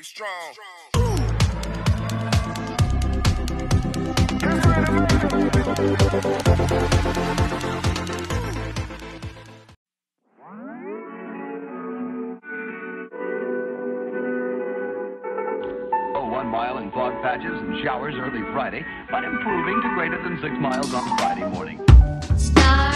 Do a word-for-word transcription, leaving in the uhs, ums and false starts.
Be strong. Oh, one mile in fog patches and showers early Friday, but improving to greater than six miles on Friday morning. Star